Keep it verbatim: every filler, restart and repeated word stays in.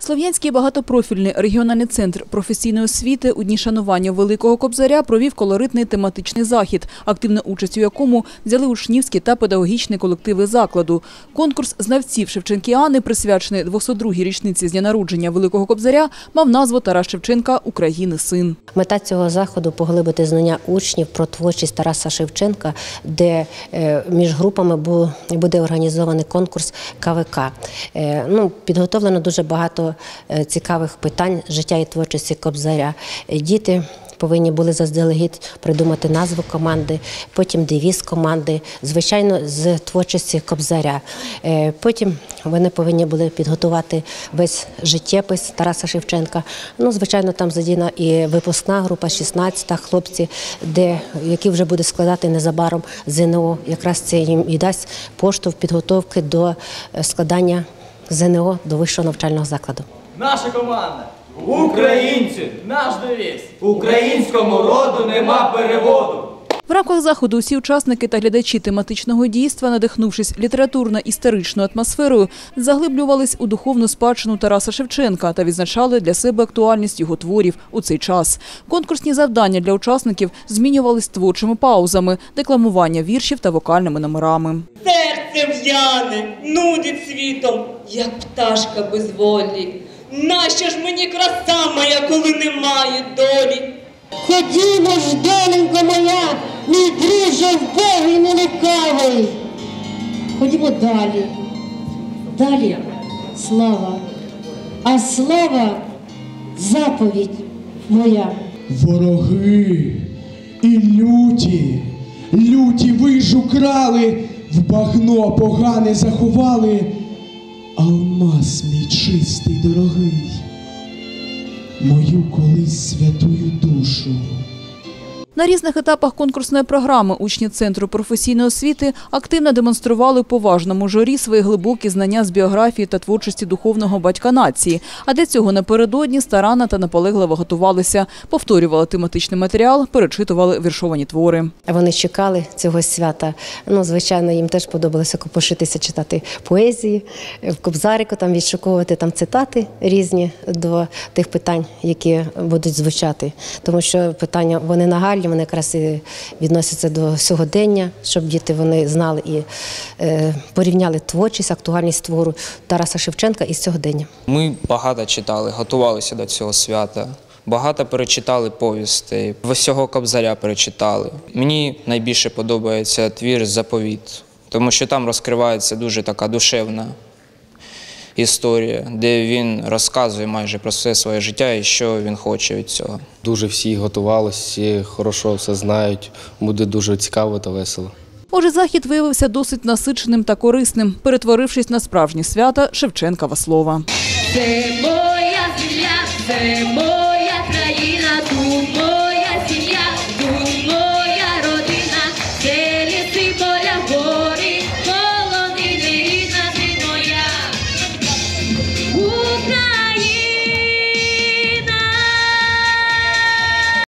Слов'янський багатопрофільний регіональний центр професійної освіти у дні шанування Великого Кобзаря провів колоритний тематичний захід, активну участь у якому взяли учнівські та педагогічні колективи закладу. Конкурс знавців шевченкіани, присвячений двохсот другій річниці з дня народження Великого Кобзаря, мав назву «Тарас Шевченка. України син». Мета цього заходу – поглибити знання учнів про творчість Тараса Шевченка, де між групами буде організований конкурс ка ве ка. Ну, підготовлено дуже багато цікавих питань життя і творчості Кобзаря. Діти повинні були заздалегідь придумати назву команди, потім девіз команди, звичайно, з творчості Кобзаря. Потім вони повинні були підготувати весь життєпис Тараса Шевченка. Ну, звичайно, там задіяна і випускна група, шістнадцята, хлопці, де, які вже буде складати незабаром зе ен о. Якраз це їм і дасть поштовх підготовки до складання зе ен о до вищого навчального закладу. Наша команда – українці, наш девіз – українському роду нема переводу. В рамках заходу усі учасники та глядачі тематичного дійства, надихнувшись літературно-історичною атмосферою, заглиблювались у духовну спадщину Тараса Шевченка та відзначали для себе актуальність його творів у цей час. Конкурсні завдання для учасників змінювались творчими паузами, декламування віршів та вокальними номерами. Серце в'яне, нудить світом, як пташка без волі. Нащо ж мені краса моя, коли немає долі? Ходімо ж, доленько моя, мій друже вбогий, нелукавий. Ходімо далі. Далі слава. А слава – заповідь моя. Вороги і люті, люті вижу крали, в багно погане заховали. Алмаз мій чистий, дорогий, мою колись святую душу. На різних етапах конкурсної програми учні Центру професійної освіти активно демонстрували поважному журі свої глибокі знання з біографії та творчості духовного батька нації. А для цього напередодні старанно та наполегливо готувалися, повторювали тематичний матеріал, перечитували віршовані твори. Вони чекали цього свята. Ну, звичайно, їм теж подобалося копошитися, читати поезії, в Кобзарику там відшуковувати там цитати різні до тих питань, які будуть звучати. Тому що питання, вони нагальні, вони якраз і відносяться до сьогодення, щоб діти вони знали і е, порівняли творчість, актуальність твору Тараса Шевченка із сьогодення. Ми багато читали, готувалися до цього свята. Багато перечитали повістей, всього Кобзаря перечитали. Мені найбільше подобається твір «Заповіт», тому що там розкривається дуже така душевна історія, де він розказує майже про все своє життя і що він хоче від цього. Дуже всі готувалися, всі хорошо все знають, буде дуже цікаво та весело. Отже, захід виявився досить насиченим та корисним, перетворившись на справжнє свято Шевченкова слова. Це моя земля, це моя